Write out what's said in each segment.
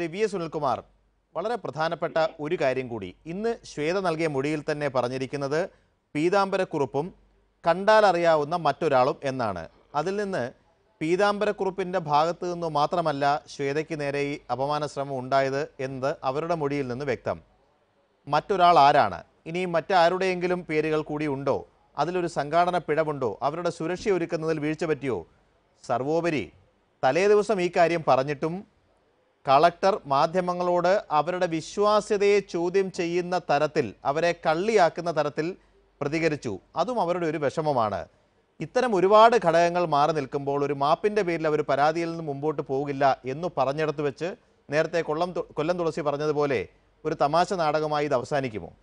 Shri V S Sunilkumar, വളരെ പ്രധാനപ്പെട്ട ഒരു കാര്യം കൂടി ഇന്ന് ശ്വേത നൽകിയ മൊഴിയിൽ തന്നെ പറഞ്ഞിരിക്കുന്നത് പീതാംബരക്കുറുപ്പും കണ്ടാലറിയാവുന്ന മറ്റൊരാളും എന്നാണ്. അതിൽ നിന്ന് പീതാംബരക്കുറുപ്പിൻ്റെ ഭാഗത്തു നിന്നു മാത്രമല്ല ശ്വേതയ്ക്ക് നേരെ ഈ അപമാന ശ്രമം ഉണ്ടായത് എന്നത് അവരുടെ മൊഴിയിൽ നിന്ന് വ്യക്തം. മറ്റൊരാൾ ആരാണ്? ഇനിയും മറ്റാരുടെയെങ്കിലും പേരുകൾ കൂടി ഉണ്ടോ? അതിലൊരു സംഘാടന പിഴവുണ്ടോ? അവരുടെ സുരക്ഷ ഒരുക്കുന്നതിൽ വീഴ്ച പറ്റിയോ? സർവോപരി തലേ ദിവസം ഈ കാര്യം പറഞ്ഞിട്ടും കളക്ടർ മാധ്യമങ്ങളോട് അവരുടെ വിശ്വാസ്യതയെ ചോദ്യം ചെയ്യുന്ന തരത്തിൽ, അവരെ കള്ളിയാക്കുന്ന തരത്തിൽ പ്രതികരിച്ചു. അതും അവരുടെ ഒരു വിഷമമാണ്. ഇത്തരം ഒരുപാട് ഘടകങ്ങൾ മാറി നിൽക്കുമ്പോൾ ഒരു മാപ്പിൻ്റെ പേരിൽ അവർ പരാതിയിൽ നിന്ന് മുമ്പോട്ട് പോകില്ല എന്ന് പറഞ്ഞെടുത്ത് വെച്ച് നേരത്തെ കൊല്ലം തുളസി പറഞ്ഞതുപോലെ ഒരു തമാശ നാടകമായി ഇത് അവസാനിക്കുമോ?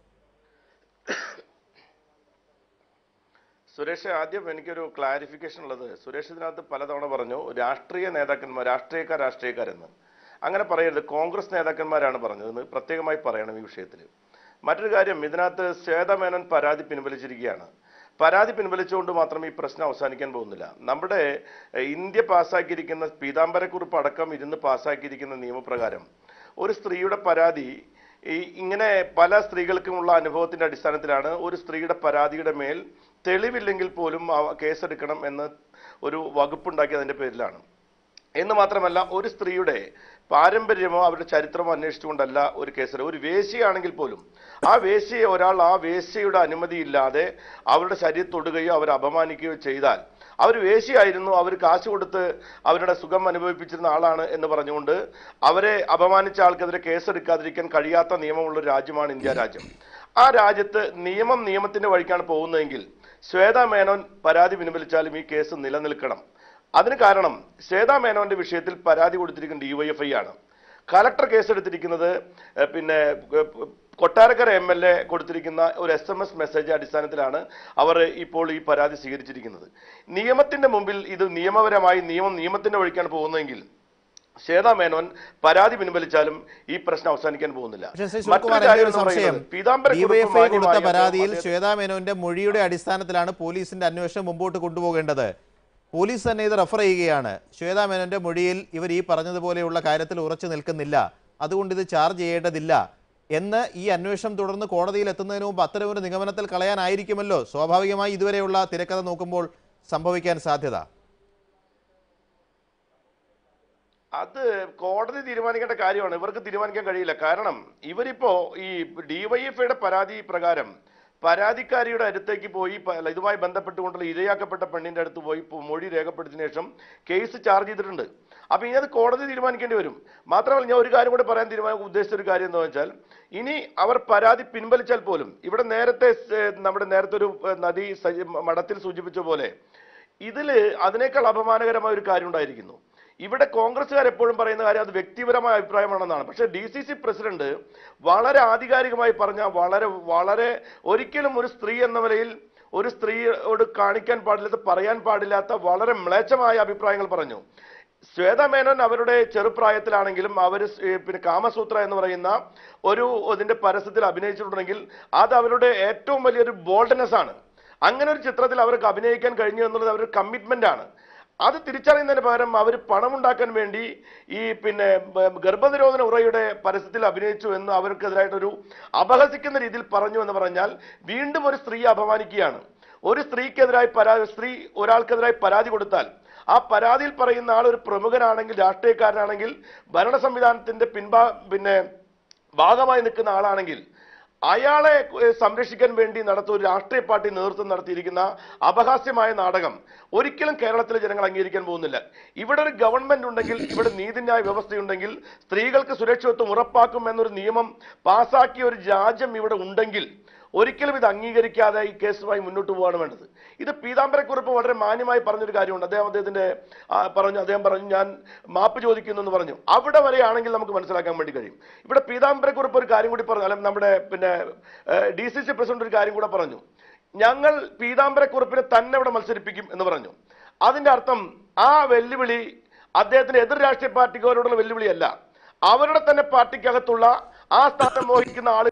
സുരേഷ്, ആദ്യം എനിക്കൊരു ക്ലാരിഫിക്കേഷൻ ഉള്ളത്, സുരേഷ് ഇതിനകത്ത് പലതവണ പറഞ്ഞു രാഷ്ട്രീയ നേതാക്കന്മാർ, രാഷ്ട്രീയക്കാരെന്ന്. അങ്ങനെ പറയരുത്. കോൺഗ്രസ് നേതാക്കന്മാരാണ് പറഞ്ഞതെന്ന് പ്രത്യേകമായി പറയണം ഈ വിഷയത്തിൽ. മറ്റൊരു കാര്യം, ഇതിനകത്ത് ശ്വേത മേനോൻ പരാതി പിൻവലിച്ചിരിക്കുകയാണ്. പരാതി പിൻവലിച്ചുകൊണ്ട് മാത്രം ഈ പ്രശ്നം അവസാനിക്കാൻ പോകുന്നില്ല. നമ്മുടെ ഇന്ത്യ പാസ്സാക്കിയിരിക്കുന്ന പീതാംബരക്കുറിപ്പ് അടക്കം ഇരുന്ന് പാസ്സാക്കിയിരിക്കുന്ന നിയമപ്രകാരം ഒരു സ്ത്രീയുടെ പരാതി ഇങ്ങനെ പല സ്ത്രീകൾക്കുമുള്ള അനുഭവത്തിന്റെ അടിസ്ഥാനത്തിലാണ് ഒരു സ്ത്രീയുടെ പരാതിയുടെ മേൽ തെളിവില്ലെങ്കിൽ പോലും കേസെടുക്കണം എന്ന് ഒരു വകുപ്പുണ്ടാക്കി അതിന്റെ പേരിലാണ്. എന്ന് മാത്രമല്ല, ഒരു സ്ത്രീയുടെ പാരമ്പര്യമോ അവരുടെ ചരിത്രമോ അന്വേഷിച്ചുകൊണ്ടല്ല ഒരു കേസെടുക്കുക. ഒരു വേശ്യയാണെങ്കിൽ പോലും ആ വേശ്യയെ ആ വേശ്യയുടെ അനുമതിയില്ലാതെ അവരുടെ ശരീരം തൊടുകയോ അവരെ അപമാനിക്കുകയോ ചെയ്താൽ അവർ വേശ്യയായിരുന്നു, അവർ കാശ് കൊടുത്ത് അവരുടെ സുഖം അനുഭവിപ്പിച്ചിരുന്ന ആളാണ് എന്ന് പറഞ്ഞുകൊണ്ട് അവരെ അപമാനിച്ച ആൾക്കെതിരെ കേസെടുക്കാതിരിക്കാൻ കഴിയാത്ത നിയമമുള്ള ഒരു രാജ്യമാണ് ഇന്ത്യ രാജ്യം. ആ രാജ്യത്ത് നിയമത്തിന്റെ വഴിക്കാണ് പോകുന്നതെങ്കിൽ ശ്വേത മേനോൻ പരാതി പിൻവലിച്ചാലും ഈ കേസ് നിലനിൽക്കണം. അതിന് കാരണം ശ്വേത മേനോന്റെ വിഷയത്തിൽ പരാതി കൊടുത്തിരിക്കുന്ന DYFI ആണ്. കലക്ടർ കേസെടുത്തിരിക്കുന്നത് കൊട്ടാരക്കര MLA കൊടുത്തിരിക്കുന്ന ഒരു SMS മെസ്സേജ് അടിസ്ഥാനത്തിലാണ് അവർ ഇപ്പോൾ ഈ പരാതി സ്വീകരിച്ചിരിക്കുന്നത്. നിയമത്തിന്റെ മുമ്പിൽ ഇത് നിയമപരമായി നിയമത്തിന്റെ വഴിക്കാണ് പോകുന്നതെങ്കിൽ ശ്വേത മേനോൻ പരാതി പിൻവലിച്ചാലും ഈ പ്രശ്നം അവസാനിക്കാൻ പോകുന്നില്ല. കൊടുത്ത പരാതിയിൽ ശ്വേത മേനോന്റെ മൊഴിയുടെ അടിസ്ഥാനത്തിലാണ് പോലീസിന്റെ അന്വേഷണം മുമ്പോട്ട് കൊണ്ടുപോകേണ്ടത്. പോലീസ് തന്നെ ഇത് റെഫർ ചെയ്യുകയാണ്. ശ്വേത മേനോന്റെ മൊഴിയിൽ ഇവർ ഈ പറഞ്ഞതുപോലെയുള്ള കാര്യത്തിൽ ഉറച്ചു നിൽക്കുന്നില്ല, അതുകൊണ്ട് ഇത് ചാർജ് ചെയ്യേണ്ടതില്ല എന്ന് ഈ അന്വേഷണം തുടർന്ന് കോടതിയിൽ എത്തുന്നതിന് മുമ്പ് അത്തരമൊരു നിഗമനത്തിൽ കളയാനായിരിക്കുമല്ലോ സ്വാഭാവികമായി ഇതുവരെയുള്ള തിരക്കഥ നോക്കുമ്പോൾ സംഭവിക്കാൻ സാധ്യത. അത് കോടതി തീരുമാനിക്കേണ്ട കാര്യമാണ്, ഇവർക്ക് തീരുമാനിക്കാൻ കഴിയില്ല. കാരണം ഇവരിപ്പോ ഈ DYFIയുടെ പരാതി പ്രകാരം പരാതിക്കാരിയുടെ അടുത്തേക്ക് പോയി ഇതുമായി ബന്ധപ്പെട്ടുകൊണ്ടുള്ള ഇരയാക്കപ്പെട്ട പെണ്ണിന്റെ അടുത്ത് പോയി മൊഴി രേഖപ്പെടുത്തിയ ശേഷം കേസ് ചാർജ് ചെയ്തിട്ടുണ്ട്. അപ്പൊ ഇനി അത് കോടതി തീരുമാനിക്കേണ്ടി വരും. മാത്രമല്ല, ഞാൻ ഒരു കാര്യം കൂടെ പറയാൻ ഉദ്ദേശിച്ച ഒരു കാര്യം എന്താ വെച്ചാൽ, ഇനി അവർ പരാതി പിൻവലിച്ചാൽ പോലും ഇവിടെ നേരത്തെ ഒരു നദി മഠത്തിൽ സൂചിപ്പിച്ച പോലെ ഇതില് അതിനേക്കാൾ അപമാനകരമായ ഒരു കാര്യം ഉണ്ടായിരിക്കുന്നു. ഇവിടെ കോൺഗ്രസ്സുകാർ എപ്പോഴും പറയുന്ന കാര്യം അത് വ്യക്തിപരമായ അഭിപ്രായമാണെന്നാണ്. പക്ഷെ DCC പ്രസിഡന്റ് വളരെ ആധികാരികമായി പറഞ്ഞ വളരെ ഒരിക്കലും ഒരു സ്ത്രീ എന്ന നിലയിൽ ഒരു സ്ത്രീയോട് കാണിക്കാൻ പാടില്ലാത്ത, പറയാൻ പാടില്ലാത്ത വളരെ മ്ലേച്ഛമായ അഭിപ്രായങ്ങൾ പറഞ്ഞു. ശ്വേത മേനോൻ അവരുടെ ചെറുപ്രായത്തിലാണെങ്കിലും അവർ കാമസൂത്ര എന്ന് പറയുന്ന ഇതിന്റെ പരസ്യത്തിൽ അഭിനയിച്ചിട്ടുണ്ടെങ്കിൽ അത് അവരുടെ ഏറ്റവും വലിയൊരു ബോൾഡ്നെസ് ആണ്. അങ്ങനെ ഒരു ചിത്രത്തിൽ അവർക്ക് അഭിനയിക്കാൻ കഴിഞ്ഞു എന്നുള്ളത് അവരുടെ കമ്മിറ്റ്മെന്റ് ആണ്. അത് തിരിച്ചറിയുന്നതിന് പകരം അവർ പണമുണ്ടാക്കാൻ വേണ്ടി ഈ ഗർഭനിരോധന ഉറയുടെ പരസ്യത്തിൽ അഭിനയിച്ചു എന്ന് അവർക്കെതിരായിട്ടൊരു അപഹസിക്കുന്ന രീതിയിൽ പറഞ്ഞു എന്ന് പറഞ്ഞാൽ വീണ്ടും ഒരു സ്ത്രീയെ അപമാനിക്കുകയാണ്. ഒരു സ്ത്രീക്കെതിരായി ഒരാൾക്കെതിരായി പരാതി കൊടുത്താൽ ആ പരാതിയിൽ പറയുന്ന ആൾ ഒരു പ്രമുഖനാണെങ്കിൽ, രാഷ്ട്രീയക്കാരനാണെങ്കിൽ, ഭരണ സംവിധാനത്തിന്റെ ഭാഗമായി നിൽക്കുന്ന ആളാണെങ്കിൽ അയാളെ സംരക്ഷിക്കാൻ വേണ്ടി ഒരു രാഷ്ട്രീയ പാർട്ടി നേതൃത്വം നടത്തിയിരിക്കുന്ന അപഹാസ്യമായ നാടകം ഒരിക്കലും കേരളത്തിലെ ജനങ്ങൾ അംഗീകരിക്കാൻ പോകുന്നില്ല. ഇവിടെ ഒരു ഗവൺമെന്റ് ഉണ്ടെങ്കിൽ, ഇവിടെ നീതിന്യായ വ്യവസ്ഥയുണ്ടെങ്കിൽ, സ്ത്രീകൾക്ക് സുരക്ഷിതത്വം ഉറപ്പാക്കും എന്നൊരു നിയമം പാസാക്കിയ ഒരു രാജ്യം ഇവിടെ ഉണ്ടെങ്കിൽ ഒരിക്കലും ഇത് അംഗീകരിക്കാതെ ഈ കേസുമായി മുന്നോട്ട് പോവാണ് വേണ്ടത്. ഇത് പീതാംബരക്കുറിപ്പ് വളരെ മാന്യമായി പറഞ്ഞൊരു കാര്യമുണ്ട്. അദ്ദേഹം പറഞ്ഞു ഞാൻ മാപ്പ് ചോദിക്കുന്നു എന്ന് പറഞ്ഞു. അവിടെ വരെയാണെങ്കിൽ നമുക്ക് മനസ്സിലാക്കാൻ വേണ്ടി കഴിയും. ഇവിടെ പീതാംബരക്കുറിപ്പ് ഒരു കാര്യം കൂടി പറഞ്ഞു, അല്ല നമ്മുടെ DCC പ്രസിഡന്റ് ഒരു കാര്യം കൂടെ പറഞ്ഞു, ഞങ്ങൾ പീതാംബരക്കുറിപ്പിനെ തന്നെ ഇവിടെ മത്സരിപ്പിക്കും എന്ന് പറഞ്ഞു. അതിന്റെ അർത്ഥം ആ വെല്ലുവിളി അദ്ദേഹത്തിന്റെ എതിർ രാഷ്ട്രീയ പാർട്ടിക്കാരോടുള്ള വെല്ലുവിളിയല്ല, അവരുടെ തന്നെ പാർട്ടിക്കകത്തുള്ള ആ സ്ഥാനം മോഹിക്കുന്ന ആളുകൾ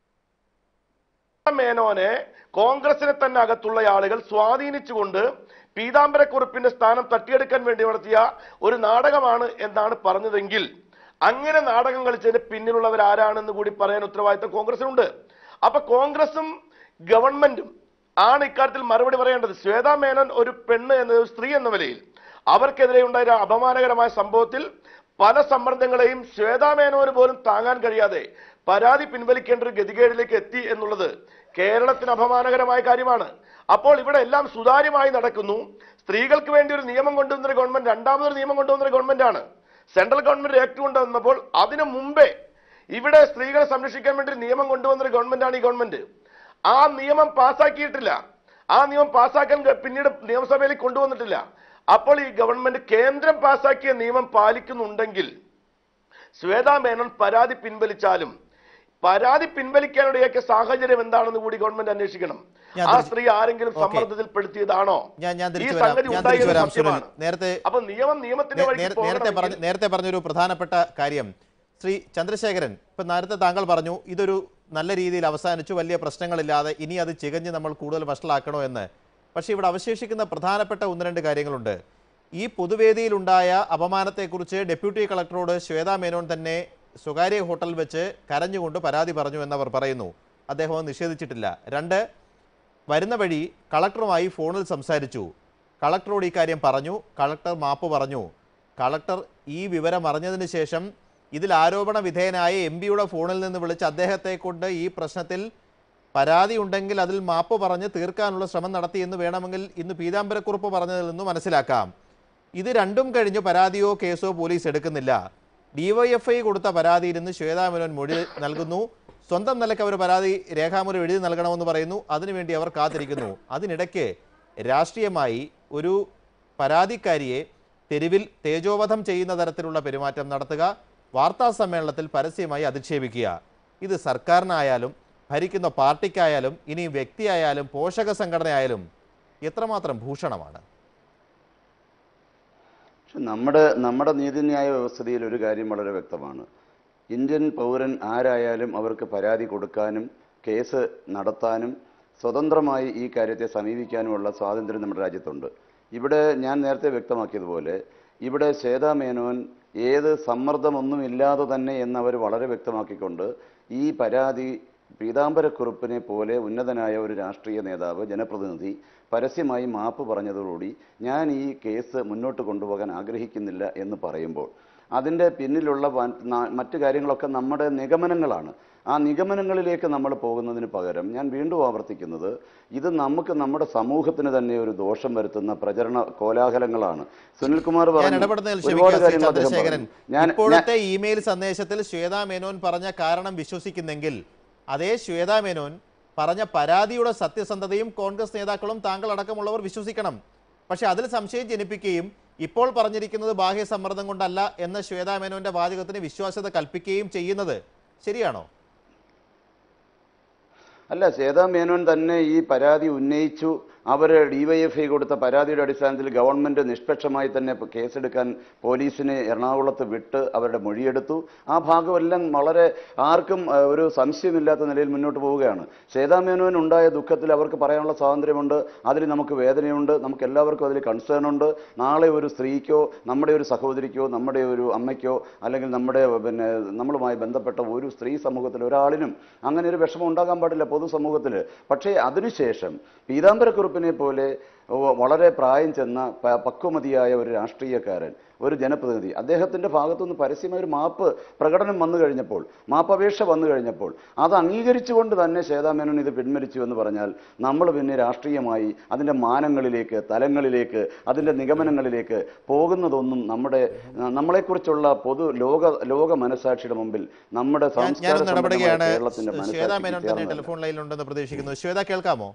മേനോനെ കോൺഗ്രസിനെ തന്നെ അകത്തുള്ള ആളുകൾ സ്വാധീനിച്ചുകൊണ്ട് പീതാംബരക്കുറുപ്പിന്റെ സ്ഥാനം തട്ടിയെടുക്കാൻ വേണ്ടി നടത്തിയ ഒരു നാടകമാണ് എന്നാണ് പറഞ്ഞതെങ്കിൽ അങ്ങനെ നാടകം കളിച്ചതിന് പിന്നിലുള്ളവർ ആരാണെന്ന് കൂടി പറയാൻ ഉത്തരവാദിത്തം കോൺഗ്രസിനുണ്ട്. അപ്പൊ കോൺഗ്രസും ഗവൺമെന്റും ആണ് ഇക്കാര്യത്തിൽ മറുപടി പറയേണ്ടത്. ശ്വേതാ മേനോൻ ഒരു പെണ്ണ് എന്ന സ്ത്രീ എന്ന നിലയിൽ അവർക്കെതിരെ ഉണ്ടായ അപമാനകരമായ സംഭവത്തിൽ പല സമ്മർദ്ദങ്ങളെയും ശ്വേതാ മേനോന് പോലും താങ്ങാൻ കഴിയാതെ പരാതി പിൻവലിക്കേണ്ട ഒരു ഗതികേടിലേക്ക് എത്തി എന്നുള്ളത് കേരളത്തിന് അപമാനകരമായ കാര്യമാണ്. അപ്പോൾ ഇവിടെ എല്ലാം സുതാര്യമായി നടക്കുന്നു. സ്ത്രീകൾക്ക് വേണ്ടി ഒരു നിയമം കൊണ്ടുവന്ന ഗവൺമെന്റ്, രണ്ടാമതൊരു നിയമം കൊണ്ടുവന്ന ഗവൺമെന്റാണ്. സെൻട്രൽ ഗവൺമെന്റ് ആക്ട് കൊണ്ടുവന്നപ്പോൾ അതിനു മുമ്പേ ഇവിടെ സ്ത്രീകളെ സംരക്ഷിക്കാൻ വേണ്ടി ഒരു നിയമം കൊണ്ടുവന്ന ഗവൺമെന്റാണ് ഈ ഗവൺമെന്റ്. ആ നിയമം പാസ്സാക്കിയിട്ടില്ല. ആ നിയമം പാസ്സാക്കാൻ പിന്നീട് നിയമസഭയിൽ കൊണ്ടുവന്നിട്ടില്ല. അപ്പോൾ ഈ ഗവൺമെന്റ് കേന്ദ്രം പാസ്സാക്കിയ നിയമം പാലിക്കുന്നുണ്ടെങ്കിൽ ശ്വേതാ മേനോൻ പരാതി പിൻവലിച്ചാലും പരാതി പിൻവലിക്കാനിടയൊക്കെ സാഹചര്യം എന്താണെന്ന് കൂടി ഗവൺമെന്റ് അന്വേഷിക്കണം. ആ സ്ത്രീ ആരെങ്കിലും സമ്മർദ്ദത്തിൽപ്പെടുത്തിയതാണോ? ഈ സംഗതി ഉണ്ടായിരുന്ന അപ്പൊ നേരത്തെ പറഞ്ഞൊരു പ്രധാനപ്പെട്ട കാര്യം ശ്രീ ചന്ദ്രശേഖരൻ, ഇപ്പൊ നേരത്തെ താങ്കൾ പറഞ്ഞു ഇതൊരു നല്ല രീതിയിൽ അവസാനിച്ചു, വലിയ പ്രശ്നങ്ങളില്ലാതെ, ഇനി അത് ചികഞ്ഞ് നമ്മൾ കൂടുതൽ വഷളാക്കണോ എന്ന്. പക്ഷേ ഇവിടെ അവശേഷിക്കുന്ന പ്രധാനപ്പെട്ട ഒന്ന് രണ്ട് കാര്യങ്ങളുണ്ട്. ഈ പൊതുവേദിയിലുണ്ടായ അപമാനത്തെക്കുറിച്ച് ഡെപ്യൂട്ടി കളക്ടറോട് ശ്വേതാ മേനോൻ തന്നെ സ്വകാര്യ ഹോട്ടൽ വെച്ച് കരഞ്ഞുകൊണ്ട് പരാതി പറഞ്ഞു എന്നവർ പറയുന്നു. അദ്ദേഹം നിഷേധിച്ചിട്ടില്ല. രണ്ട്, വരുന്ന വഴി കളക്ടറുമായി ഫോണിൽ സംസാരിച്ചു. കളക്ടറോട് ഈ കാര്യം പറഞ്ഞു. കളക്ടർ മാപ്പ് പറഞ്ഞു. കളക്ടർ ഈ വിവരം അറിഞ്ഞതിന് ശേഷം ഇതിൽ ആരോപണ വിധേയനായ എംപിയുടെ ഫോണിൽ നിന്ന് വിളിച്ച് അദ്ദേഹത്തെ കൊണ്ട് ഈ പ്രശ്നത്തിൽ പരാതി ഉണ്ടെങ്കിൽ അതിൽ മാപ്പ് പറഞ്ഞ് തീർക്കാനുള്ള ശ്രമം നടത്തി എന്ന് വേണമെങ്കിൽ ഇന്ന് പീതാംബരക്കുറുപ്പ് പറഞ്ഞതിൽ നിന്ന് മനസ്സിലാക്കാം. ഇത് രണ്ടും കഴിഞ്ഞ് പരാതിയോ കേസോ പോലീസ് എടുക്കുന്നില്ല. ഡിവൈഎഫ്ഐ കൊടുത്ത പരാതിയിൽ നിന്ന് ശ്വേതാ മേനോൻ മൊഴി നൽകുന്നു. സ്വന്തം നിലയ്ക്ക് അവർ പരാതി രേഖാമൂലം എഴുതി നൽകണമെന്ന് പറയുന്നു. അതിനുവേണ്ടി അവർ കാത്തിരിക്കുന്നു. അതിനിടയ്ക്ക് രാഷ്ട്രീയമായി ഒരു പരാതിക്കാരിയെ തെരുവിൽ തേജോവധം ചെയ്യുന്ന തരത്തിലുള്ള പെരുമാറ്റം നടത്തുക, വാർത്താ സമ്മേളനത്തിൽ പരസ്യമായി അധിക്ഷേപിക്കുക, ഇത് സർക്കാരിനായാലും ഭരിക്കുന്ന പാർട്ടിക്കായാലും ഇനി വ്യക്തിയായാലും പോഷക സംഘടനയായാലും എത്രമാത്രം ഭൂഷണമാണ്. നമ്മുടെ നീതിന്യായ വ്യവസ്ഥയിൽ ഒരു കാര്യം വളരെ വ്യക്തമാണ്. ഇന്ത്യൻ പൗരൻ ആരായാലും അവർക്ക് പരാതി കൊടുക്കാനും കേസ് നടത്താനും സ്വതന്ത്രമായി ഈ കാര്യത്തെ സമീപിക്കാനുമുള്ള സ്വാതന്ത്ര്യം നമ്മുടെ രാജ്യത്തുണ്ട്. ഇവിടെ ഞാൻ നേരത്തെ വ്യക്തമാക്കിയതുപോലെ ഇവിടെ ശ്വേതാ മേനോൻ ഏത് സമ്മർദ്ദമൊന്നുമില്ലാതെ തന്നെ എന്നവർ വളരെ വ്യക്തമാക്കിക്കൊണ്ട് ഈ പരാതി പീതാംബരക്കുറുപ്പിനെ പോലെ ഉന്നതനായ ഒരു രാഷ്ട്രീയ നേതാവ്, ജനപ്രതിനിധി പരസ്യമായി മാപ്പ് പറഞ്ഞതോടുകൂടി ഞാൻ ഈ കേസ് മുന്നോട്ട് കൊണ്ടുപോകാൻ ആഗ്രഹിക്കുന്നില്ല എന്ന് പറയുമ്പോൾ അതിൻ്റെ പിന്നിലുള്ള മറ്റു കാര്യങ്ങളൊക്കെ നമ്മുടെ നിഗമനങ്ങളാണ്. ആ നിഗമനങ്ങളിലേക്ക് നമ്മൾ പോകുന്നതിന് പകരം ഞാൻ വീണ്ടും ആവർത്തിക്കുന്നത്, ഇത് നമ്മുടെ സമൂഹത്തിന് തന്നെ ഒരു ദോഷം വരുത്തുന്ന പ്രചരണ കോലാഹലങ്ങളാണ്. സുനിൽകുമാർ ഇപ്പോഴത്തെ ഇമെയിൽ സന്ദേശത്തിൽ ശ്വേതാ മേനോൻ പറഞ്ഞ കാരണം വിശ്വസിക്കുന്നെങ്കിൽ അതേ ശ്വേതാ മേനോൻ പറഞ്ഞ പരാതിയുടെ സത്യസന്ധതയും കോൺഗ്രസ് നേതാക്കളും താങ്കൾ അടക്കമുള്ളവർ വിശ്വസിക്കണം. പക്ഷെ അതിൽ സംശയം ജനിപ്പിക്കുകയും ഇപ്പോൾ പറഞ്ഞിരിക്കുന്നത് ബാഹ്യ സമ്മർദ്ദം കൊണ്ടല്ല എന്ന ശ്വേതാ മേനോന്റെ വാചകത്തിന് വിശ്വാസ്യത കൽപ്പിക്കുകയും ചെയ്യുന്നത് ശരിയാണോ? അല്ല, ശ്വേതാ മേനോൻ തന്നെ ഈ പരാതി ഉന്നയിച്ചു. അവർ ഡിവൈഎഫ്ഐ കൊടുത്ത പരാതിയുടെ അടിസ്ഥാനത്തിൽ ഗവൺമെൻറ് നിഷ്പക്ഷമായി തന്നെ കേസെടുക്കാൻ പോലീസിനെ എറണാകുളത്ത് വിട്ട് അവരുടെ മൊഴിയെടുത്തു. ആ ഭാഗമെല്ലാം വളരെ ആർക്കും ഒരു സംശയമില്ലാത്ത നിലയിൽ മുന്നോട്ട് പോവുകയാണ്. ശ്വേതാ മേനോൻ ഉണ്ടായ ദുഃഖത്തിൽ അവർക്ക് പറയാനുള്ള സ്വാതന്ത്ര്യമുണ്ട്. അതിൽ നമുക്ക് വേദനയുണ്ട്. നമുക്ക് എല്ലാവർക്കും അതിൽ കൺസേൺ ഉണ്ട്. നാളെ ഒരു സ്ത്രീക്കോ നമ്മുടെ ഒരു സഹോദരിക്കോ നമ്മുടെ ഒരു അമ്മയ്ക്കോ അല്ലെങ്കിൽ നമ്മളുമായി ബന്ധപ്പെട്ട ഒരു സ്ത്രീ സമൂഹത്തിൽ ഒരാളിനും അങ്ങനെ ഒരു വിഷമം ഉണ്ടാകാൻ പാടില്ല പൊതുസമൂഹത്തിൽ. പക്ഷേ അതിനുശേഷം പീതാംബരക്കുറുപ്പിനെ പോലെ വളരെ പ്രായം ചെന്ന പക്വമതിയായ ഒരു രാഷ്ട്രീയക്കാരൻ, ഒരു ജനപ്രതിനിധി, അദ്ദേഹത്തിൻ്റെ ഭാഗത്തുനിന്ന് പരസ്യമായ ഒരു മാപ്പ് പ്രകടനം വന്നു കഴിഞ്ഞപ്പോൾ, മാപ്പപേക്ഷ വന്നു കഴിഞ്ഞപ്പോൾ അത് അംഗീകരിച്ചുകൊണ്ട് തന്നെ ശ്വേതാ മേനോൻ ഇത് പിൻവലിച്ചു എന്ന് പറഞ്ഞാൽ നമ്മൾ പിന്നെ രാഷ്ട്രീയമായി അതിൻ്റെ മാനങ്ങളിലേക്ക്, തലങ്ങളിലേക്ക്, അതിൻ്റെ നിഗമനങ്ങളിലേക്ക് പോകുന്നതൊന്നും നമ്മളെക്കുറിച്ചുള്ള ലോക മനസാക്ഷിയുടെ മുമ്പിൽ നമ്മുടെ കേരളത്തിൻ്റെ മനസാക്ഷി ടെലിഫോൺ ലൈനിലുണ്ടെന്ന് പ്രതീക്ഷിക്കുന്നു. ശ്വേത കേൾക്കാമോ?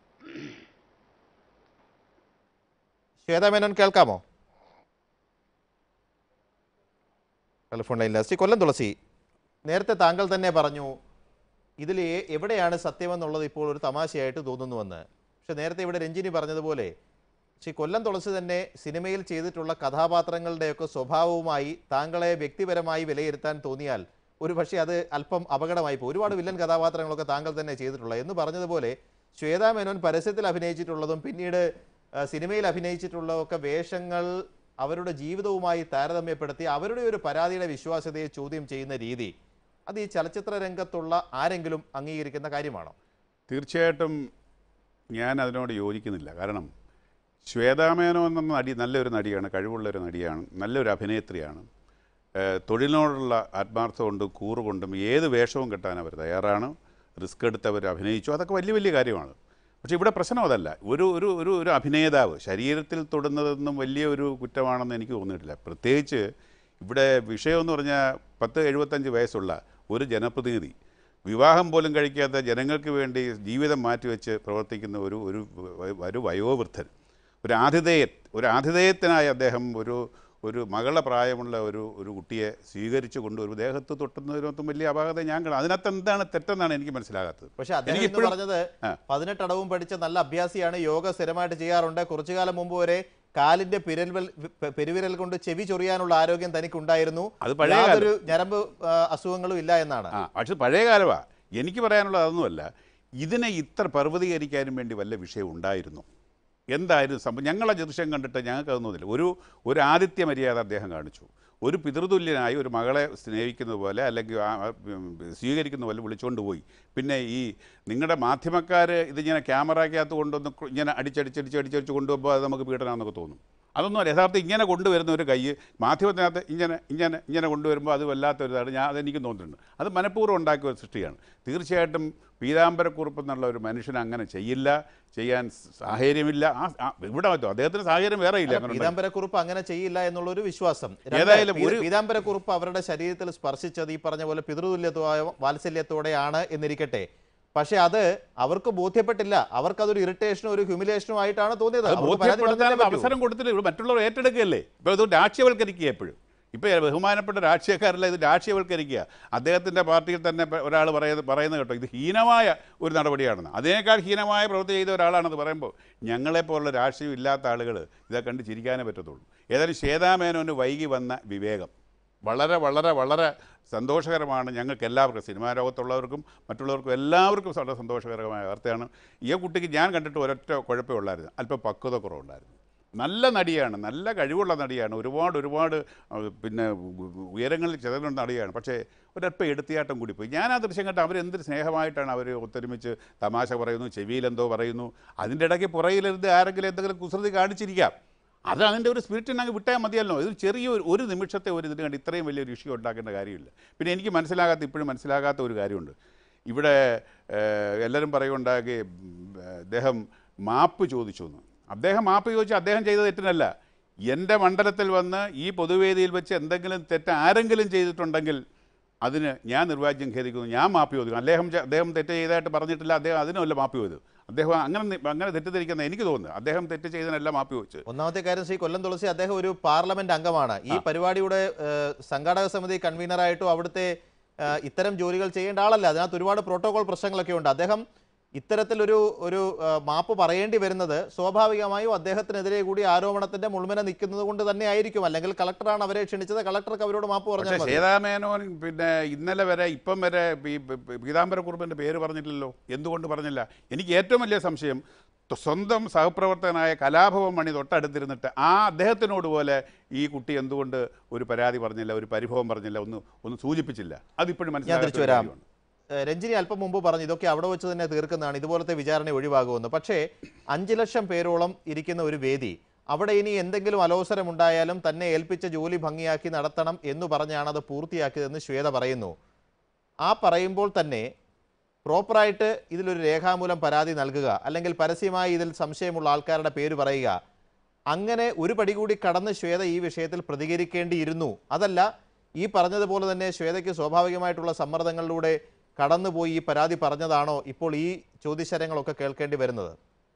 ശ്വേതാ മേനോൻ കേൾക്കാമോ? ടെലിഫോൺ ലൈനിൽ ശ്രീ കൊല്ലം തുളസി, നേരത്തെ താങ്കൾ തന്നെ പറഞ്ഞു ഇതിൽ എവിടെയാണ് സത്യമെന്നുള്ളത് ഇപ്പോൾ ഒരു തമാശയായിട്ട് തോന്നുന്നുവെന്ന്. പക്ഷെ നേരത്തെ ഇവിടെ രഞ്ജിനി പറഞ്ഞതുപോലെ ശ്രീ കൊല്ലം തുളസി തന്നെ സിനിമയിൽ ചെയ്തിട്ടുള്ള കഥാപാത്രങ്ങളുടെയൊക്കെ സ്വഭാവവുമായി താങ്കളെ വ്യക്തിപരമായി വിലയിരുത്താൻ തോന്നിയാൽ ഒരു പക്ഷേ അത് അല്പം അപകടമായി പോകും. ഒരുപാട് വില്ലൻ കഥാപാത്രങ്ങളൊക്കെ താങ്കൾ തന്നെ ചെയ്തിട്ടുള്ള എന്ന് പറഞ്ഞതുപോലെ ശ്വേതാ മേനോൻ പരസ്യത്തിൽ അഭിനയിച്ചിട്ടുള്ളതും പിന്നീട് സിനിമയിൽ അഭിനയിച്ചിട്ടുള്ളതൊക്കെ വേഷങ്ങൾ അവരുടെ ജീവിതവുമായി താരതമ്യപ്പെടുത്തി അവരുടെ ഒരു പരാതിയുടെ വിശ്വാസ്യതയെ ചോദ്യം ചെയ്യുന്ന രീതി അത് ഈ ചലച്ചിത്ര രംഗത്തുള്ള ആരെങ്കിലും അംഗീകരിക്കുന്ന കാര്യമാണോ? തീർച്ചയായിട്ടും ഞാൻ അതിനോട് യോജിക്കുന്നില്ല. കാരണം ശ്വേതാമേനോൻ എന്ന നടി നല്ലൊരു നടിയാണ്, കഴിവുള്ളൊരു നടിയാണ്, നല്ലൊരു അഭിനേത്രിയാണ്. തൊഴിലിനോടുള്ള ആത്മാർത്ഥം കൊണ്ടും കൂറുകൊണ്ടും ഏത് വേഷവും കെട്ടാൻ അവർ തയ്യാറാണ്. റിസ്ക് എടുത്ത് അവർ അഭിനയിച്ചു, അതൊക്കെ വലിയ വലിയ കാര്യമാണ്. പക്ഷേ ഇവിടെ പ്രശ്നം അതല്ല. ഒരു ഒരു ഒരു ഒരു അഭിനേതാവ് ശരീരത്തിൽ തൊടുന്നതൊന്നും വലിയ ഒരു കുറ്റമാണെന്ന് എനിക്ക് തോന്നിയിട്ടില്ല. പ്രത്യേകിച്ച് ഇവിടെ വിഷയമെന്ന് പറഞ്ഞാൽ 10-75 വയസ്സുള്ള ഒരു ജനപ്രതിനിധി, വിവാഹം പോലും കഴിക്കാത്ത ജനങ്ങൾക്ക് വേണ്ടി ജീവിതം മാറ്റിവെച്ച് പ്രവർത്തിക്കുന്ന ഒരു വയോവൃദ്ധൻ, ഒരു ആതിഥേയത്തിനായി അദ്ദേഹം ഒരു മകളുടെ പ്രായമുള്ള ഒരു കുട്ടിയെ സ്വീകരിച്ചു കൊണ്ട് ഒരു ദേഹത്ത് തൊട്ടുന്നതിനൊന്നും വലിയ അപാകത ഞാൻ കാണാം. അതിനകത്ത് എന്താണ് തെറ്റെന്നാണ് എനിക്ക് മനസ്സിലാകാത്തത്. പക്ഷേ അദ്ദേഹം ഇന്ന് പറഞ്ഞത് 18 അടവും പഠിച്ച നല്ല അഭ്യാസിയാണ്, യോഗ സ്ഥിരമായിട്ട് ചെയ്യാറുണ്ട്, കുറച്ചു കാലം മുമ്പ് വരെ കാലിന്റെ പെരുവിരൽ കൊണ്ട് ചെവി ചൊറിയാനുള്ള ആരോഗ്യം തനിക്കുണ്ടായിരുന്നു, യാതൊരു ഞരമ്പ് അസുഖങ്ങളും ഇല്ല എന്നാണ്. പക്ഷെ പഴയ കാലമാണ്. എനിക്ക് പറയാനുള്ളത് അതൊന്നുമല്ല. ഇതിനെ ഇത്ര പർവ്വതീകരിക്കാനും വേണ്ടി വല്ല വിഷയം ഉണ്ടായിരുന്നു? എന്തായിരുന്നു സംഭവം? ഞങ്ങളെ ദൃശ്യം കണ്ടിട്ട് ഞങ്ങൾക്ക് അതൊന്നുമില്ല. ഒരു ആതിഥ്യ മര്യാദ അദ്ദേഹം കാണിച്ചു. ഒരു പിതൃതുല്യനായി ഒരു മകളെ സ്നേഹിക്കുന്നത് പോലെ അല്ലെങ്കിൽ സ്വീകരിക്കുന്ന പോലെ വിളിച്ചുകൊണ്ട് പോയി. പിന്നെ ഈ നിങ്ങളുടെ മാധ്യമക്കാർ ഇതിങ്ങനെ ക്യാമറയ്ക്കകത്ത് കൊണ്ടൊന്ന് ഇങ്ങനെ അടിച്ചടിച്ച് കൊണ്ടുപോകുമ്പോൾ അത് നമുക്ക് പീഡനമാണെന്നൊക്കെ തോന്നും. അതൊന്നും യഥാർത്ഥം ഇങ്ങനെ കൊണ്ടുവരുന്ന ഒരു കൈ മാധ്യമത്തിനകത്ത് ഇങ്ങനെ കൊണ്ടുവരുമ്പോൾ അത് വല്ലാത്തൊരിതാണ്. അതെനിക്ക് തോന്നിയിട്ടുണ്ട്. അത് മനഃപൂർവ്വം ഉണ്ടാക്കിയ ഒരു സൃഷ്ടിയാണ്. തീർച്ചയായിട്ടും പീതാംബരക്കുറുപ്പ് എന്നുള്ള ഒരു മനുഷ്യൻ അങ്ങനെ ചെയ്യാൻ സാഹചര്യമില്ല. ഇവിടെ അദ്ദേഹത്തിന് സാഹചര്യം വേറെ ഇല്ല. പീതാംബരക്കുറുപ്പ് അങ്ങനെ ചെയ്യില്ല എന്നുള്ളൊരു വിശ്വാസം. ഏതായാലും പീതാംബരക്കുറുപ്പ് അവരുടെ ശരീരത്തിൽ സ്പർശിച്ചത് ഈ പറഞ്ഞ പോലെ വാത്സല്യത്തോടെയാണ് എന്നിരിക്കട്ടെ. പക്ഷെ അത് അവർക്ക് ബോധ്യപ്പെട്ടില്ല. അവർക്കതൊരു ഇറിറ്റേഷനോ ഒരു ഹ്യൂമിലേഷനോ ആയിട്ടാണ് തോന്നിയത്. അവസരം കൊടുത്തില്ല, മറ്റുള്ളവർ ഏറ്റെടുക്കുകയല്ലേ. ഇപ്പോൾ ഇത് രാഷ്ട്രീയവൽക്കരിക്കുക. എപ്പോഴും ഇപ്പോൾ ബഹുമാനപ്പെട്ട രാഷ്ട്രീയക്കാരല്ല, ഇത് രാഷ്ട്രീയവൽക്കരിക്കുക. അദ്ദേഹത്തിൻ്റെ പാർട്ടിയിൽ തന്നെ ഒരാൾ പറയുന്നത് കേട്ടോ, ഇത് ഹീനമായ ഒരു നടപടിയാണെന്ന്. അതിനേക്കാൾ ഹീനമായ പ്രവൃത്തി ചെയ്ത ഒരാളാണെന്ന് പറയുമ്പോൾ ഞങ്ങളെപ്പോലുള്ള രാഷ്ട്രീയം ഇല്ലാത്ത ആളുകൾ ഇതൊക്കെ കണ്ട് ചിരിക്കാനേ പറ്റത്തുള്ളൂ. ഏതായാലും ശ്വേതാമേനോന് വൈകി വന്ന വിവേകം വളരെ വളരെ വളരെ സന്തോഷകരമാണ്. ഞങ്ങൾക്ക് എല്ലാവർക്കും, സിനിമാ ലോകത്തുള്ളവർക്കും മറ്റുള്ളവർക്കും എല്ലാവർക്കും വളരെ സന്തോഷകരമായ വാർത്തയാണ്. ഈ കുട്ടിക്ക് ഞാൻ കണ്ടിട്ട് ഒരൊറ്റ കുഴപ്പമുള്ളായിരുന്നു, അല്പം പക്വത കുറവുണ്ടായിരുന്നു. നല്ല നടിയാണ്, നല്ല കഴിവുള്ള നടിയാണ്, ഒരുപാട് പിന്നെ ഉയരങ്ങളിൽ ചെതലുന്ന നടിയാണ്. പക്ഷേ ഒരല്പം എടുത്തിയാട്ടം കൂടി പോയി. ഞാൻ ആ ദൃശ്യം കണ്ട് അവരെന്തൊരു സ്നേഹമായിട്ടാണ് അവർ ഒത്തൊരുമിച്ച് തമാശ പറയുന്നു, ചെവിയിലെന്തോ പറയുന്നു. അതിൻ്റെ ഇടയ്ക്ക് പുറകിലിരുന്ന് ആരെങ്കിലും എന്തെങ്കിലും കുസൃതി കാണിച്ചിരിക്കാം. അത് അതിൻ്റെ ഒരു സ്പിരിറ്റിനങ്ങ് വിട്ടാൽ മതിയല്ലോ. ഇത് ചെറിയൊരു നിമിഷത്തെ ഇതിന് കണ്ട് ഇത്രയും വലിയൊരു ഇഷ്യൂ ഉണ്ടാക്കേണ്ട കാര്യമില്ല. പിന്നെ എനിക്ക് ഇപ്പോഴും മനസ്സിലാകാത്ത ഒരു കാര്യമുണ്ട്. ഇവിടെ എല്ലാവരും പറയുണ്ടാക്കി അദ്ദേഹം മാപ്പ് ചോദിച്ചു എന്ന്. അദ്ദേഹം മാപ്പ് ചോദിച്ചാൽ അദ്ദേഹം ചെയ്ത തെറ്റിനല്ല. എൻ്റെ മണ്ഡലത്തിൽ വന്ന് ഈ പൊതുവേദിയിൽ വെച്ച് എന്തെങ്കിലും തെറ്റ് ആരെങ്കിലും ചെയ്തിട്ടുണ്ടെങ്കിൽ അതിന് ഞാൻ നിർവാജ്യം ഖേദിക്കുന്നു, ഞാൻ മാപ്പ് ചോദിക്കും. അദ്ദേഹം തെറ്റ് ചെയ്തതായിട്ട് പറഞ്ഞിട്ടില്ല, അദ്ദേഹം അതിനുമല്ല മാപ്പ് ചോദിച്ചു. അദ്ദേഹം അങ്ങനെ തെറ്റിദ്ധരിക്കുന്ന എനിക്ക് തോന്നുന്നു. അദ്ദേഹം തെറ്റ് ചെയ്തതിനല്ല മാപ്പ് ചോദിച്ചു. ഒന്നാമത്തെ കാര്യം, ശ്രീ കൊല്ലം തുളസി, അദ്ദേഹം ഒരു പാർലമെന്റ് അംഗമാണ്. ഈ പരിപാടിയുടെ സംഘാടക സമിതി കൺവീനറായിട്ടോ അവിടുത്തെ ഇത്തരം ജോലികൾ ചെയ്യേണ്ട ആളല്ല. അതിനകത്ത് ഒരുപാട് പ്രോട്ടോകോൾ പ്രശ്നങ്ങളൊക്കെ ഉണ്ട്. അദ്ദേഹം ഇത്തരത്തിലൊരു മാപ്പ് പറയേണ്ടി വരുന്നത് സ്വാഭാവികമായും അദ്ദേഹത്തിനെതിരെ കൂടി ആരോപണത്തിന്റെ മുൾമന നിൽക്കുന്നത് കൊണ്ട് തന്നെ ആയിരിക്കും. അല്ലെങ്കിൽ കളക്ടറാണ് അവരെ ക്ഷണിച്ചത്, കളക്ടർക്ക് അവരോട് മാപ്പ് പറഞ്ഞു. ശ്വേതാമേനോൻ പിന്നെ ഇന്നലെ വരെ ഇപ്പം വരെ പീതാംബരക്കുറുപ്പിന്റെ പേര് പറഞ്ഞിട്ടില്ലല്ലോ. എന്തുകൊണ്ട് പറഞ്ഞില്ല? എനിക്ക് ഏറ്റവും വലിയ സംശയം, സ്വന്തം സഹപ്രവർത്തകനായ കലാഭവൻ മണി തൊട്ടടുത്തിരുന്നിട്ട് അദ്ദേഹത്തിനോട് പോലെ ഈ കുട്ടി എന്തുകൊണ്ട് ഒരു പരാതി പറഞ്ഞില്ല, ഒരു പരിഭവം പറഞ്ഞില്ല, ഒന്ന് സൂചിപ്പിച്ചില്ല. അതിപ്പോഴും മനസ്സിലാക്കാൻ. രഞ്ജിനി അല്പം മുമ്പ് പറഞ്ഞു ഇതൊക്കെ അവിടെ വെച്ച് തന്നെ തീർക്കുന്നതാണ്, ഇതുപോലത്തെ വിചാരണ ഒഴിവാകുമെന്ന്. പക്ഷേ 5 ലക്ഷം പേരോളം ഇരിക്കുന്ന ഒരു വേദി, അവിടെ ഇനി എന്തെങ്കിലും അലോസരം ഉണ്ടായാലും തന്നെ ഏൽപ്പിച്ച ജോലി ഭംഗിയാക്കി നടത്തണം എന്ന് പറഞ്ഞാണ് അത് പൂർത്തിയാക്കിയതെന്ന് ശ്വേത പറയുന്നു. ആ പറയുമ്പോൾ തന്നെ പ്രോപ്പറായിട്ട് ഇതിലൊരു രേഖാമൂലം പരാതി നൽകുക, അല്ലെങ്കിൽ പരസ്യമായി ഇതിൽ സംശയമുള്ള ആൾക്കാരുടെ പേര് പറയുക, അങ്ങനെ ഒരു പടി കൂടി കടന്ന് ശ്വേത ഈ വിഷയത്തിൽ പ്രതികരിക്കേണ്ടിയിരുന്നു. അതല്ല, ഈ പറഞ്ഞതുപോലെ തന്നെ ശ്വേതയ്ക്ക് സ്വാഭാവികമായിട്ടുള്ള സമ്മർദ്ദങ്ങളിലൂടെ കടന്നുപോയി ഈ പരാതി പറഞ്ഞതാണോ ഇപ്പോൾ ഈ ചോദ്യശരങ്ങളൊക്കെ കേൾക്കേണ്ടി വരുന്നത്?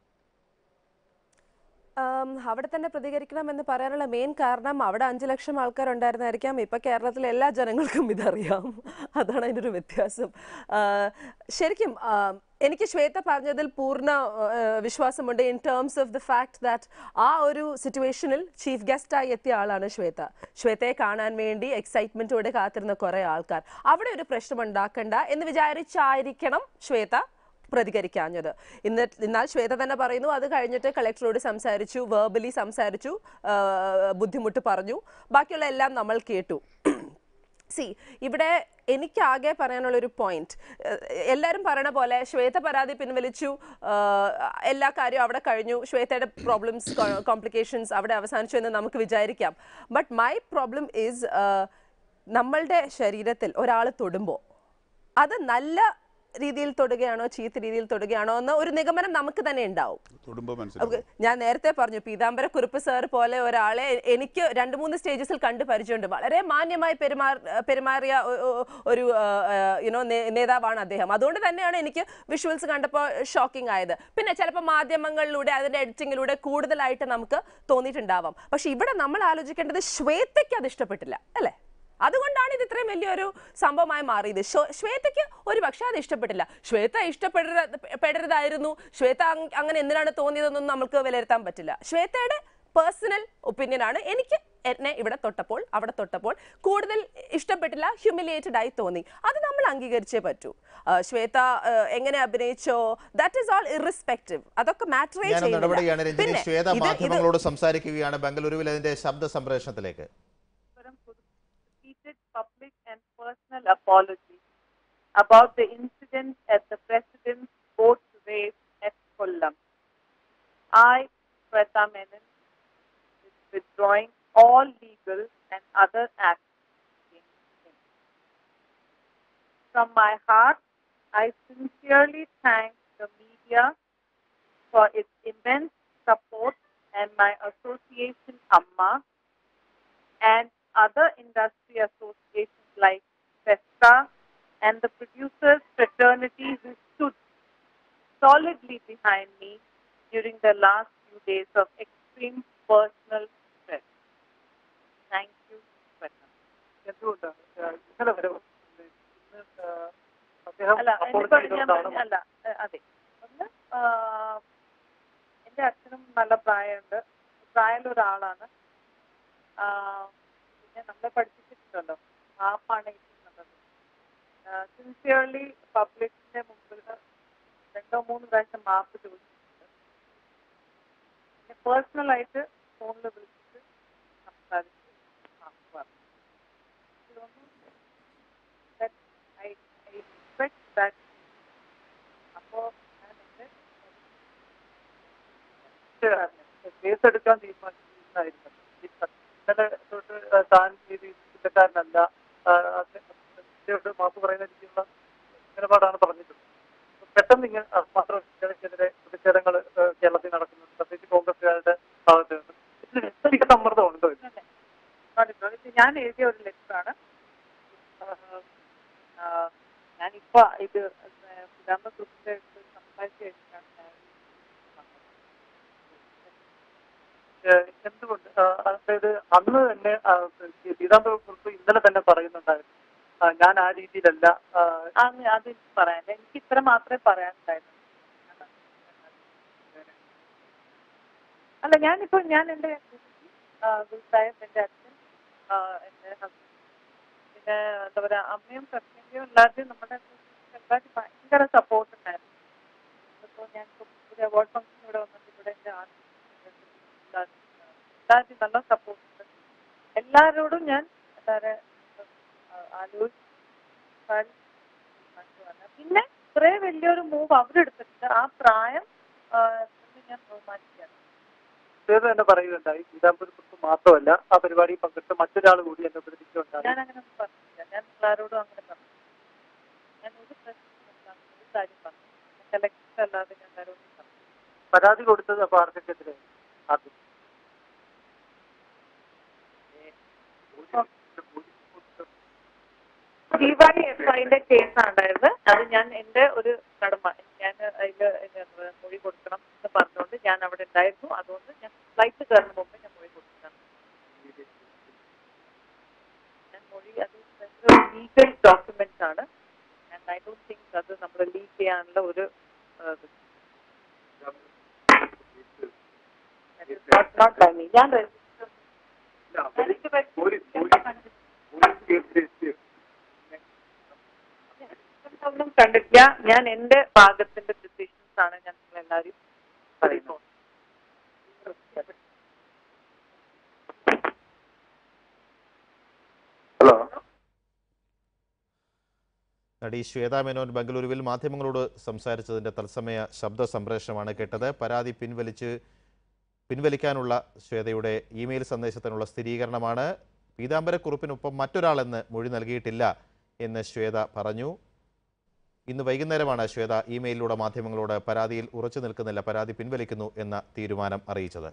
അവിടെ തന്നെ പ്രതികരിക്കണം എന്ന് പറയാനുള്ള മെയിൻ കാരണം അവിടെ 5 ലക്ഷം ആൾക്കാരുണ്ടായിരുന്നായിരിക്കാം. ഇപ്പൊ കേരളത്തിലെ എല്ലാ ജനങ്ങൾക്കും ഇതറിയാം. അതാണ് അതിൻ്റെ ഒരു വ്യത്യാസം. ശരിക്കും എനിക്ക് ശ്വേത പറഞ്ഞതിൽ പൂർണ്ണ വിശ്വാസമുണ്ട്. In terms of the fact that ആ ഒരു സിറ്റുവേഷനിൽ ചീഫ് ഗസ്റ്റായി എത്തിയ ആളാണ് ശ്വേതയെ കാണാൻ വേണ്ടി എക്സൈറ്റ്മെന്റോടെ കാത്തിരുന്ന കുറെ ആൾക്കാർ. അവിടെ ഒരു പ്രശ്നം ഉണ്ടാക്കണ്ട എന്ന് വിചാരിച്ചായിരിക്കണം ശ്വേത പ്രതികരിക്കാഞ്ഞത്. എന്നാൽ ശ്വേത തന്നെ പറയുന്നു അത് കഴിഞ്ഞിട്ട് കളക്ടറോട് സംസാരിച്ചു, വെർബലി സംസാരിച്ചു, ബുദ്ധിമുട്ട് പറഞ്ഞു, ബാക്കിയുള്ള എല്ലാം നമ്മൾ കേട്ടു. ഇവിടെ എനിക്കാകെ പറയാനുള്ളൊരു പോയിന്റ്, എല്ലാവരും പറയണ പോലെ ശ്വേത പരാതി പിൻവലിച്ചു, എല്ലാ കാര്യവും അവിടെ കഴിഞ്ഞു, ശ്വേതയുടെ പ്രോബ്ലംസ് കോംപ്ലിക്കേഷൻസ് അവിടെ അവസാനിച്ചു എന്ന് നമുക്ക് വിചാരിക്കാം. ബട്ട് മൈ പ്രോബ്ലം ഈസ് നമ്മളുടെ ശരീരത്തിൽ ഒരാൾ തൊടുമ്പോൾ അത് നല്ല രീതിയിൽ തൊടുകയാണോ ചീത്ത രീതിയിൽ തൊടുകയാണോ എന്ന ഒരു നിഗമനം നമുക്ക് തന്നെ ഉണ്ടാവും. ഞാൻ നേരത്തെ പറഞ്ഞു പീതാംബരക്കുറുപ്പ് സാർ പോലെ ഒരാളെ എനിക്ക് 2-3 സ്റ്റേജസിൽ കണ്ടു പരിചയമുണ്ട്. വളരെ മാന്യമായി പെരുമാറിയ ഒരു നേതാവാണ് അദ്ദേഹം. അതുകൊണ്ട് തന്നെയാണ് എനിക്ക് വിഷ്വൽസ് കണ്ടപ്പോൾ ഷോക്കിംഗ് ആയത്. പിന്നെ ചിലപ്പോൾ മാധ്യമങ്ങളിലൂടെ അതിന്റെ എഡിറ്റിങ്ങിലൂടെ കൂടുതലായിട്ട് നമുക്ക് തോന്നിയിട്ടുണ്ടാവാം. പക്ഷെ ഇവിടെ നമ്മൾ ആലോചിക്കേണ്ടത് ശ്വേതയ്ക്ക് അത് ഇഷ്ടപ്പെട്ടില്ല അല്ലേ? അതുകൊണ്ടാണ് ഇത് ഇത്രയും വലിയൊരു സംഭവമായി മാറിയത്. ശ്വേതയ്ക്ക് ഒരു പക്ഷേ അത് ഇഷ്ടപ്പെട്ടില്ല. ശ്വേത ഇഷ്ടപ്പെടരുതായിരുന്നു, ശ്വേത അങ്ങനെ എന്തിനാണ് തോന്നിയതെന്നൊന്നും നമുക്ക് വിലയിരുത്താൻ പറ്റില്ല. ശ്വേതയുടെ പേഴ്സണൽ ഒപ്പീനിയൻ ആണ്. എനിക്ക് എന്നെ ഇവിടെ തൊട്ടപ്പോൾ അവിടെ തൊട്ടപ്പോൾ കൂടുതൽ ഇഷ്ടപ്പെട്ടില്ല, ഹ്യൂമിലിയേറ്റഡ് ആയി തോന്നി. അത് നമ്മൾ അംഗീകരിച്ചേ പറ്റൂ. ശ്വേത എങ്ങനെ അഭിനയിച്ചോ ദാറ്റ് ഈസ് ഓൾ ഇറസ്പെക്റ്റീവ്, അതൊക്കെ മാറ്റർ ചെയ്യുന്നില്ല. ശ്വേത മാധ്യമങ്ങളോട് സംസാരിക്കുകയാണ് ബംഗളൂരുവിൽ അതിന്റെ ശബ്ദ സംപ്രേഷണത്തിലേക്ക്. Public and personal apology about the incident at the President's boat race at Kollam. I, Shweta Menon, is withdrawing all legal and other actions against him. From my heart, I sincerely thank the media for its immense support and my association Amma and other industry associations like FESTA and the producers fraternity who stood solidly behind me during the last few days of extreme personal stress. Thank you. എന്റെ അച്ഛനും നല്ല പ്രായമുണ്ട്, പ്രായമുള്ള ഒരാളാണ്. നമ്മളെ പഠിപ്പിച്ചിട്ടുണ്ടല്ലോ, മാപ്പാണ് ഏറ്റവും നല്ലത്. Sincerely പബ്ലിക്കിന്റെ മുമ്പിൽ 2-3 പ്രാവശ്യം മാപ്പ് ചോദിച്ചിട്ടുണ്ട്. പിന്നെ പേഴ്സണലായിട്ട് ഫോണിൽ വിളിച്ചിട്ട് സംസാരിച്ച് മാപ്പ് പറഞ്ഞു. അപ്പോ ഞാൻ കേസെടുക്കാൻ തീരുമാനിച്ചിരുന്നായിരുന്നു. ഇന്നലെ തൊട്ട് താൻ ഇത് കുറ്റക്കാരനല്ല, മാപ്പ് പറയുന്ന രീതിയിലുള്ള നിലപാടാണ് പറഞ്ഞിട്ടുള്ളത്. പെട്ടെന്ന് ഇങ്ങനെ മാത്രം ഇതിനെതിരെ പ്രതിഷേധങ്ങൾ കേരളത്തിൽ നടക്കുന്നുണ്ട്, പ്രത്യേകിച്ച് കോൺഗ്രസുകാരുടെ ഭാഗത്ത് നിന്ന്. ഇതിന് സമ്മർദ്ദം ഉണ്ടോ? ഞാൻ എഴുതിയ ഒരു ലെറ്ററാണ്. ഞാനിപ്പോ ഇത് പീതാംബരക്കുറുപ്പിന്റെ സംസാരിച്ചു കഴിഞ്ഞാണ് എന്തുകൊണ്ട്, അതായത് അന്ന് തന്നെ പീതാംബരക്കുറുപ്പ് ഇന്നലെ തന്നെ പറയുന്നുണ്ടായിരുന്നു ഞാൻ ആ രീതിയിലല്ല. അത് പറയാൻ എനിക്ക് ഇത്ര മാത്രമേ പറയാനുണ്ടായിരുന്നു. അല്ല, ഞാൻ എൻ്റെ ഗുരുസാഹിബ്, എൻ്റെ അച്ഛൻ, എൻ്റെ ഹസ്ബൻഡ്, പിന്നെ എന്താ പറയുക, അമ്മയും സത്യന്റെയും എല്ലാവരുടെയും നമ്മുടെ എല്ലാവരും ഭയങ്കര സപ്പോർട്ട് ഉണ്ടായിരുന്നു. അപ്പോൾ ഞാനിപ്പോൾ ഒരു അവാർഡ് ഫംഗ്ഷൻ ഇവിടെ വന്നിട്ട് ഇവിടെ എൻ്റെ എല്ലാവരും നല്ല സപ്പോർട്ടുണ്ട്. എല്ലാവരോടും ഞാൻ എല്ലാവരെ ആലോചിച്ചു. പിന്നെ കുറെ വലിയൊരു മൂവ് അവരെടുത്തിട്ടുണ്ട്. ആ പ്രായം ഞാൻ ബഹുമാനിക്കുകയാണ്. തന്നെ പറയുകയുണ്ടായി പീതാംബരക്കുറുപ്പ് മാത്രമല്ല ആ പരിപാടിയിൽ പങ്കെടുത്ത മറ്റൊരാൾ കൂടി എന്നെ പ്രതിനിധിച്ചുണ്ടായി. ഞാൻ അങ്ങനെ ഒന്നും പറഞ്ഞില്ല. ഞാൻ എല്ലാവരോടും അങ്ങനെ പറഞ്ഞു. ഞാൻ ഒരു പ്രശ്നം ഒരു കാര്യം പറഞ്ഞു. സെലക്ഷൻ അല്ലാതെ ഞാൻ എല്ലാവരോടും പറഞ്ഞു. പരാതി കൊടുത്തത് അപ്പൊ ആർക്കെതിരെ? ആദ്യം DYFIന്റെ കേസാണ് ഉണ്ടായത്. അത് ഞാൻ എൻ്റെ ഒരു കടമ, ഞാൻ അതിൽ മൊഴി കൊടുക്കണം എന്ന് പറഞ്ഞുകൊണ്ട് ഞാൻ അവിടെ ഉണ്ടായിരുന്നു. അതുകൊണ്ട് ഞാൻ ഫ്ലൈറ്റ് കയറുന്ന മുമ്പ് ഞാൻ മൊഴി കൊടുത്തതാണ്. ഞാൻ മൊഴി അത് ലീഗൽ ഡോക്യുമെന്റ്സ് ആണ്. ആൻഡ് ഐ ഡോണ്ട് തിങ്ക് അത് നമ്മൾ ലീക്ക് ചെയ്യാനുള്ള ഒരു ഞാൻ ഒന്നും കണ്ടിട്ടില്ല. ഞാൻ എന്റെ ഭാഗത്തിന്റെ ആണ് ഞങ്ങൾ എല്ലാവരും പറയുന്നത്. ഹലോ, നടി ശ്വേതാ മേനോൻ ബംഗളൂരുവിൽ മാധ്യമങ്ങളോട് സംസാരിച്ചതിൻ്റെ തത്സമയ ശബ്ദ സംപ്രേഷണമാണ് കേട്ടത്. പരാതി പിൻവലിക്കാനുള്ള ശ്വേതയുടെ ഇമെയിൽ സന്ദേശത്തിനുള്ള സ്ഥിരീകരണമാണ്. പീതാംബരക്കുറുപ്പിനൊപ്പം മറ്റൊരാളെന്ന് മൊഴി നൽകിയിട്ടില്ല എന്ന് ശ്വേത പറഞ്ഞു. ഇന്ന് വൈകുന്നേരമാണ് ശ്വേത ഇമെയിലിലൂടെ മാധ്യമങ്ങളോട് പരാതിയിൽ ഉറച്ചു നിൽക്കുന്നില്ല, പരാതി പിൻവലിക്കുന്നു എന്ന തീരുമാനം അറിയിച്ചത്.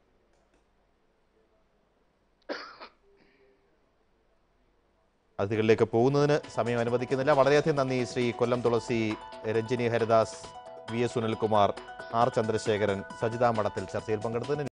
അതിഥികളിലേക്ക് പോകുന്നതിന് സമയം അനുവദിക്കുന്നില്ല. വളരെയധികം നന്ദി Shri Kollam Thulasi, Ranjini Haridas, V S Sunilkumar, R Chandrasekharan, Sajitha Madathil ചർച്ചയിൽ പങ്കെടുത്തതിന്.